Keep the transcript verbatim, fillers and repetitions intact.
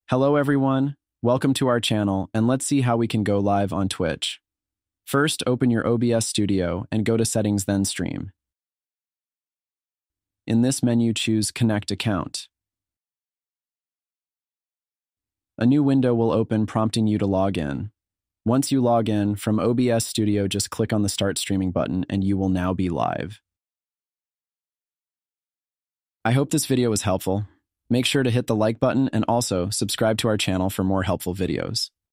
Hello everyone, welcome to our channel, and let's see how we can go live on Twitch. First, open your O B S Studio and go to Settings, then Stream. In this menu, choose Connect Account. A new window will open prompting you to log in. Once you log in, from O B S Studio, just click on the Start Streaming button and you will now be live. I hope this video was helpful. Make sure to hit the like button and also subscribe to our channel for more helpful videos.